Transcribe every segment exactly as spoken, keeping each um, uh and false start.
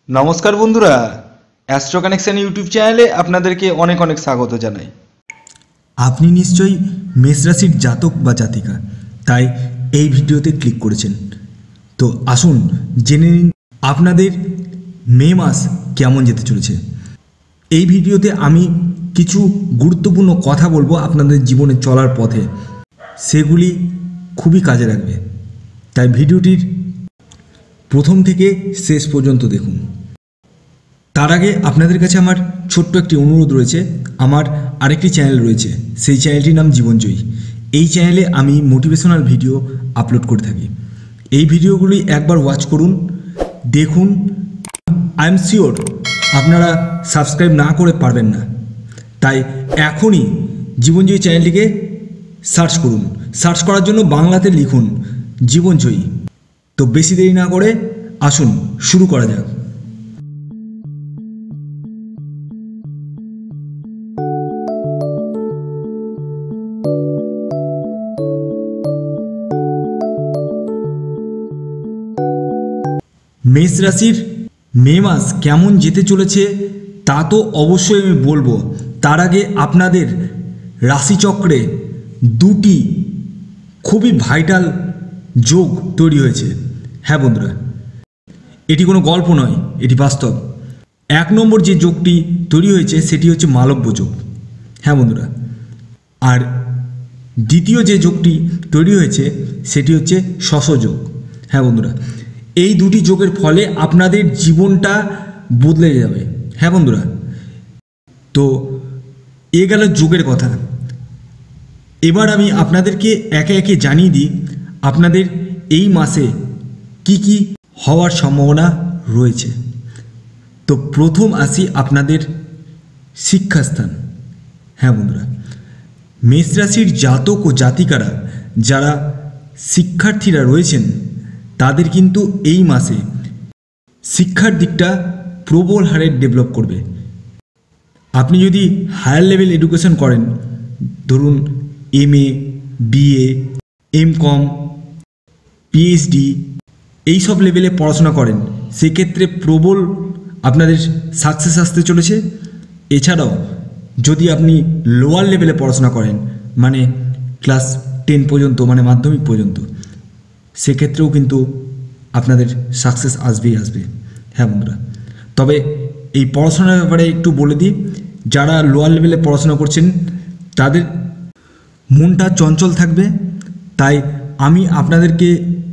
नमस्कार बंधुरा astro connection YouTube चैनेले आपनादेरके अनेक अनेक स्वागत जानाई। আপনি নিশ্চয়ই মেষ রাশির জাতক বা জাতিকা, তাই এই ভিডিওতে ক্লিক করেছেন। তো আসুন জেনে নিন আপনাদের মে মাস কেমন যেতে চলেছে। এই ভিডিওতে আমি কিছু গুরুত্বপূর্ণ কথা বলবো আপনাদের জীবনে চলার পথে, সেগুলি খুবই কাজে লাগবে। তাই ভিডিওটির প্রথম থেকে শেষ পর্যন্ত দেখুন। তার আগে আপনাদের কাছে আমার ছোট্ট একটি অনুরোধ রয়েছে। আমার আরেকটি চ্যানেল রয়েছে, সেই চ্যানেলটির নাম জীবনজয়ী। এই চ্যানেলে আমি মোটিভেশনাল ভিডিও আপলোড করে থাকি। এই ভিডিওগুলি একবার ওয়াচ করুন, দেখুন। আই এম শিওর আপনারা সাবস্ক্রাইব না করে পারবেন না, তাই এখনই জীবনজয়ী চ্যানেলটিকে সার্চ করুন। সার্চ করার জন্য বাংলাতে লিখুন জীবনজয়ী। তো বেশি দেরি না করে আসুন শুরু করা যাক। মেষ রাশির মে মাস কেমন যেতে চলেছে তা তো অবশ্যই আমি বলবো। তার আগে আপনাদের রাশিচক্রে দুটি খুবই ভাইটাল যোগ তৈরি হয়েছে। হ্যাঁ বন্ধুরা, এটি কোনো গল্প নয়, এটি বাস্তব। এক নম্বর যে যোগটি তৈরি হয়েছে সেটি হচ্ছে মালব্য যোগ। হ্যাঁ বন্ধুরা, আর দ্বিতীয় যে যোগটি তৈরি হয়েছে সেটি হচ্ছে শশ যোগ। হ্যাঁ বন্ধুরা, এই দুটি যোগের ফলে আপনাদের জীবনটা বদলে যাবে। হ্যাঁ বন্ধুরা, তো এ গেল যোগের কথা। এবার আমি আপনাদেরকে একে একে জানিয়ে দিই আপনাদের এই মাসে কি কি হওয়ার সম্ভাবনা রয়েছে। তো প্রথম আসি আপনাদের শিক্ষাস্থান। হ্যাঁ বন্ধুরা, মেষ রাশির জাতক ও জাতিকারা যারা শিক্ষার্থীরা রয়েছেন তাদের কিন্তু এই মাসে শিক্ষার দিকটা প্রবল হারে ডেভেলপ করবে। আপনি যদি হায়ার লেভেল এডুকেশন করেন, ধরুন M A, B A, M com, PhD, এইসব লেভেলে পড়াশোনা করেন, সেক্ষেত্রে প্রবল আপনাদের সাকসেস আসতে চলেছে। এছাড়াও যদি আপনি লোয়ার লেভেলে পড়াশোনা করেন, মানে ক্লাস টেন পর্যন্ত, মানে মাধ্যমিক পর্যন্ত, সেক্ষেত্রেও কিন্তু আপনাদের সাকসেস আসবেই আসবে। হ্যাঁ বন্ধুরা, তবে এই পড়াশোনার ব্যাপারে একটু বলে দিই, যারা লোয়ার লেভেলে পড়াশোনা করছেন তাদের মনটা চঞ্চল থাকবে। তাই আমি আপনাদেরকে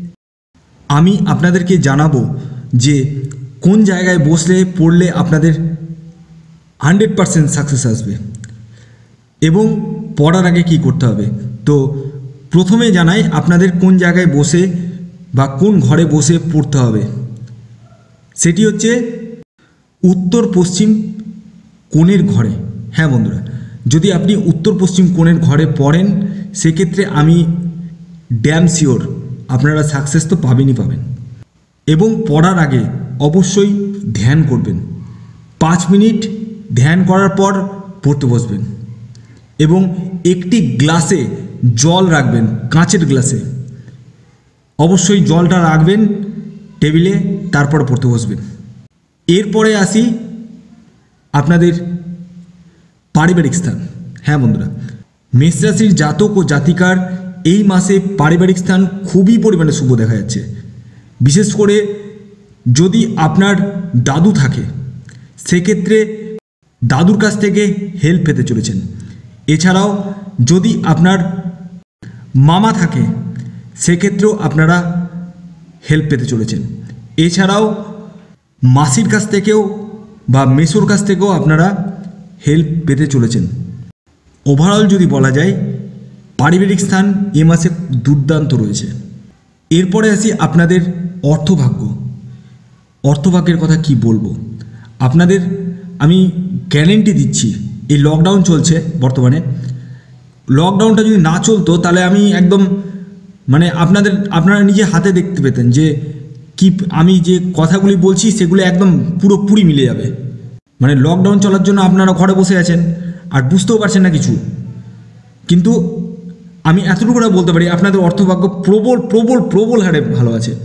আমি আপনাদেরকে জানাবো যে কোন জায়গায় বসলে পড়লে আপনাদের হান্ড্রেড পারসেন্ট সাকসেস আসবে এবং পড়ার আগে কি করতে হবে। তো প্রথমে জানাই আপনাদের কোন জায়গায় বসে বা কোন ঘরে বসে পড়তে হবে। সেটি হচ্ছে উত্তর পশ্চিম কোণের ঘরে। হ্যাঁ বন্ধুরা, যদি আপনি উত্তর পশ্চিম কোণের ঘরে পড়েন, সেক্ষেত্রে আমি ড্যাম শিওর আপনারা সাকসেস তো পাবেনই পাবেন। এবং পড়ার আগে অবশ্যই ধ্যান করবেন। পাঁচ মিনিট ধ্যান করার পর পড়তে বসবেন এবং একটি গ্লাসে জল রাখবেন, কাঁচের গ্লাসে। অবশ্যই জলটা রাখবেন টেবিলে, তারপর পড়তে বসবেন। এরপরে আসি আপনাদের পারিবারিক স্থান। হ্যাঁ বন্ধুরা, মেষ রাশির জাতক ও জাতিকার এই মাসে পারিবারিক স্থান খুবই পরিমাণে শুভ দেখা যাচ্ছে। বিশেষ করে যদি আপনার দাদু থাকে, সেক্ষেত্রে দাদুর কাছ থেকে হেল্প পেতে চলেছেন। এছাড়াও যদি আপনার মামা থাকে, সেক্ষেত্রেও আপনারা হেল্প পেতে চলেছেন। এছাড়াও মাসির কাছ থেকেও বা মেসোর কাছ থেকেও আপনারা হেল্প পেতে চলেছেন। ওভারঅল যদি বলা যায় পারিবারিক স্থান এ মাসে দুর্দান্ত রয়েছে। এরপরে আসি আপনাদের অর্থভাগ্য। অর্থভাগ্যের কথা কি বলবো, আপনাদের আমি গ্যারেন্টি দিচ্ছি, এই লকডাউন চলছে বর্তমানে, লকডাউনটা যদি না চলতো তাহলে আমি একদম মানে আপনাদের আপনারা নিজে হাতে দেখতে পেতেন যে কি আমি যে কথাগুলি বলছি সেগুলো একদম পুরোপুরি মিলে যাবে। মানে লকডাউন চলার জন্য আপনারা ঘরে বসে আছেন আর বুঝতেও পারছেন না কিছু, কিন্তু আমি এতটুকু বলতে পারি আপনাদের অর্থভাগ্য প্রবল প্রবল প্রবল হারে ভালো আছে।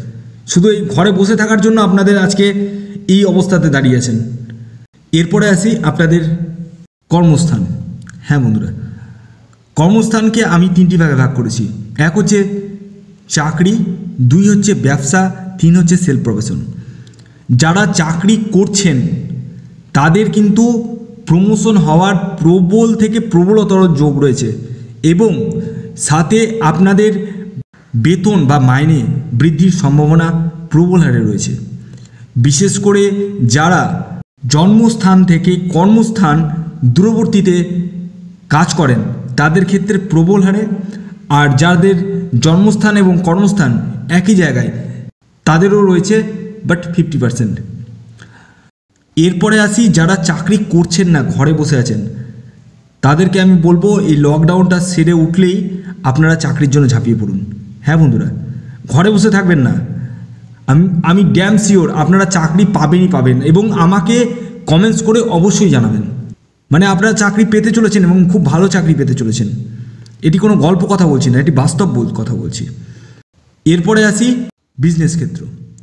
শুধু এই ঘরে বসে থাকার জন্য আপনাদের আজকে এই অবস্থাতে দাঁড়িয়ে আছেন। এরপরে আসি আপনাদের কর্মস্থান। হ্যাঁ বন্ধুরা, কর্মস্থানকে আমি তিনটি ভাগে ভাগ করেছি। এক হচ্ছে চাকরি, দুই হচ্ছে ব্যবসা, তিন হচ্ছে সেলফ প্রফেশন। যারা চাকরি করছেন তাদের কিন্তু প্রমোশন হওয়ার প্রবল থেকে প্রবলতর যোগ রয়েছে এবং সাথে আপনাদের বেতন বা মাইনে বৃদ্ধির সম্ভাবনা প্রবল হারে রয়েছে। বিশেষ করে যারা জন্মস্থান থেকে কর্মস্থান দূরবর্তীতে কাজ করেন তাদের ক্ষেত্রে প্রবল হারে, আর যাদের জন্মস্থান এবং কর্মস্থান একই জায়গায় তাদেরও রয়েছে বাট ফিফটি পার্সেন্ট। এরপরে আসি যারা চাকরি করছেন না, ঘরে বসে আছেন, তাদেরকে আমি বলবো এই লকডাউনটা সেরে উঠলেই আপনারা চাকরির জন্য ঝাঁপিয়ে পড়ুন। হ্যাঁ বন্ধুরা, ঘরে বসে থাকবেন না। আমি আমি ড্যাম শিওর আপনারা চাকরি পাবেনই পাবেন এবং আমাকে কমেন্টস করে অবশ্যই জানাবেন। মানে আপনারা চাকরি পেতে চলেছেন এবং খুব ভালো চাকরি পেতে চলেছেন। এটি কোনো গল্প কথা বলছি না, এটি বাস্তব কথা বলছি। এরপরে আসি বিজনেস ক্ষেত্র।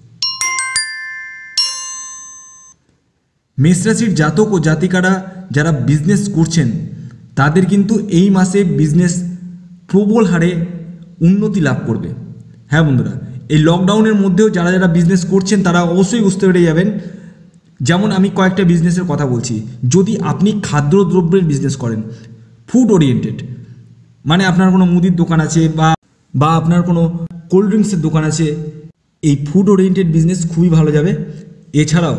মেষ রাশির জাতক ও জাতিকারা যারা বিজনেস করছেন তাদের কিন্তু এই মাসে বিজনেস প্রবল হারে উন্নতি লাভ করবে। হ্যাঁ বন্ধুরা, এই লকডাউনের মধ্যেও যারা যারা বিজনেস করছেন তারা অবশ্যই বুঝতে পেরে যাবেন। যেমন আমি কয়েকটা বিজনেসের কথা বলছি। যদি আপনি খাদ্যদ্রব্যের বিজনেস করেন, ফুড ওরিয়েন্টেড, মানে আপনার কোনো মুদির দোকান আছে বা বা আপনার কোনো কোল্ড ড্রিঙ্কসের দোকান আছে, এই ফুড ওরিয়েন্টেড বিজনেস খুবই ভালো যাবে। এছাড়াও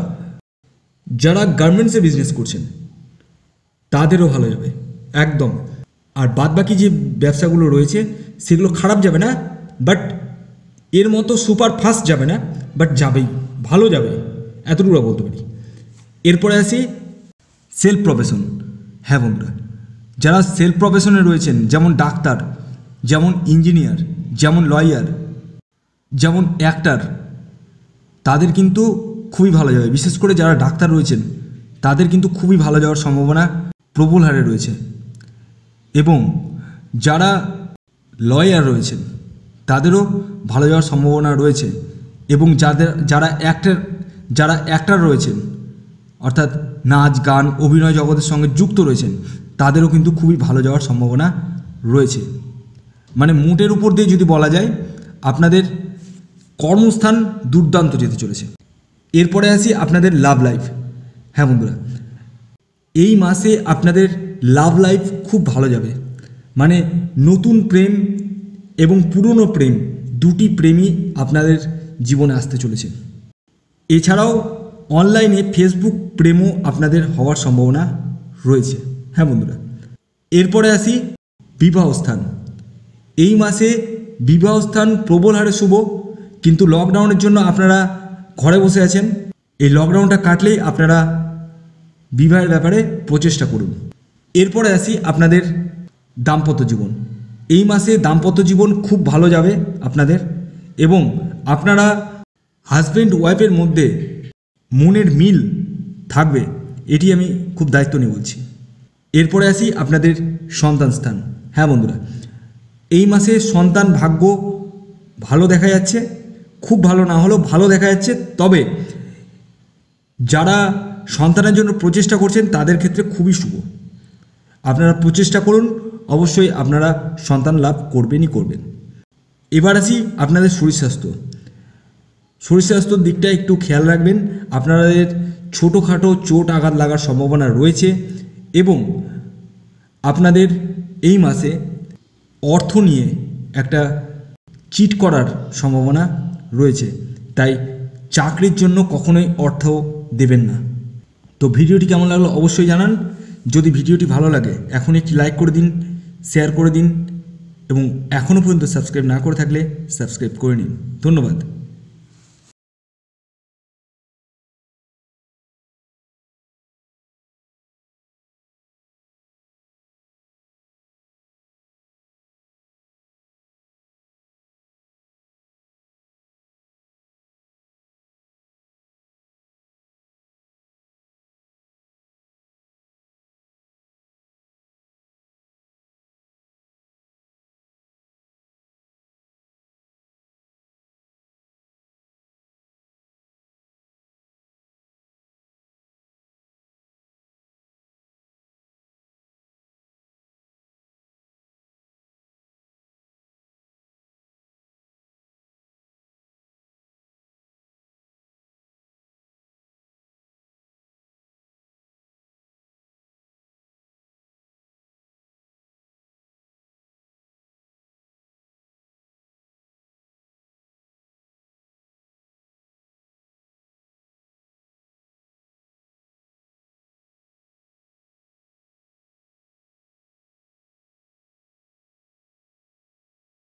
যারা গার্মেন্টসে বিজনেস করছেন তাদেরও ভালো যাবে একদম। আর বাদবাকি যে ব্যবসাগুলো রয়েছে সেগুলো খারাপ যাবে না, বাট এর মতো সুপার ফাস্ট যাবে না, বাট যাবেই, ভালো যাবে, এতটুকু বলতে পারি। এরপরে আসি সেলফ প্রফেশন। হ্যাঁ বন্ধুরা, যারা সেলফ প্রফেশনে রয়েছেন, যেমন ডাক্তার, যেমন ইঞ্জিনিয়ার, যেমন লয়ার, যেমন অ্যাক্টর, তাদের কিন্তু খুবই ভালো যাবে। বিশেষ করে যারা ডাক্তার রয়েছেন তাদের কিন্তু খুবই ভালো যাওয়ার সম্ভাবনা প্রবল হারে রয়েছে। এবং যারা লয়ার রয়েছেন তাদেরও ভালো যাওয়ার সম্ভাবনা রয়েছে। এবং যাদের যারা অ্যাক্টর যারা অ্যাক্টর রয়েছেন, অর্থাৎ নাচ গান অভিনয় জগতের সঙ্গে যুক্ত রয়েছেন, তাদেরও কিন্তু খুবই ভালো যাওয়ার সম্ভাবনা রয়েছে। মানে মোটের উপর দিয়ে যদি বলা যায় আপনাদের কর্মস্থান দুর্দান্ত যেতে চলেছে। এরপরে আসি আপনাদের লাভ লাইফ। হ্যাঁ বন্ধুরা, এই মাসে আপনাদের লাভ লাইফ খুব ভালো যাবে। মানে নতুন প্রেম এবং পুরনো প্রেম, দুটি প্রেমই আপনাদের জীবনে আসতে চলেছে। এছাড়াও অনলাইনে ফেসবুক প্রেমও আপনাদের হওয়ার সম্ভাবনা রয়েছে। হ্যাঁ বন্ধুরা, এরপরে আসি বিবাহস্থান। এই মাসে বিবাহস্থান প্রবল হারে শুভ, কিন্তু লকডাউনের জন্য আপনারা ঘরে বসে আছেন। এই লকডাউনটা কাটলেই আপনারা বিবাহের ব্যাপারে প্রচেষ্টা করুন। এরপরে আসি আপনাদের দাম্পত্য জীবন। এই মাসে দাম্পত্য জীবন খুব ভালো যাবে আপনাদের এবং আপনারা হাজব্যান্ড ওয়াইফের মধ্যে মনের মিল থাকবে, এটি আমি খুব দায়িত্ব নিয়ে বলছি। এরপরে আসি আপনাদের সন্তান স্থান। হ্যাঁ বন্ধুরা, এই মাসে সন্তান ভাগ্য ভালো দেখা যাচ্ছে, খুব ভালো না হলেও ভালো দেখা যাচ্ছে। তবে যারা সন্তানের জন্য প্রচেষ্টা করছেন তাদের ক্ষেত্রে খুবই শুভ। আপনারা প্রচেষ্টা করুন, অবশ্যই আপনারা সন্তান লাভ করবেনই করবেন। এবার আসি আপনাদের শরীর স্বাস্থ্য। শরীর স্বাস্থ্যর দিকটা একটু খেয়াল রাখবেন। আপনাদের ছোটোখাটো চোট আঘাত লাগার সম্ভাবনা রয়েছে এবং আপনাদের এই মাসে অর্থ নিয়ে একটা চিট করার সম্ভাবনা রয়েছে। তাই চাকরির জন্য কখনোই অর্থ দেবেন না। তো ভিডিওটি কেমন লাগলো অবশ্যই জানান। যদি ভিডিওটি ভালো লাগে এখন একটি লাইক করে দিন, শেয়ার করে দিন এবং এখনও পর্যন্ত সাবস্ক্রাইব না করে থাকলে সাবস্ক্রাইব করে নিন। ধন্যবাদ।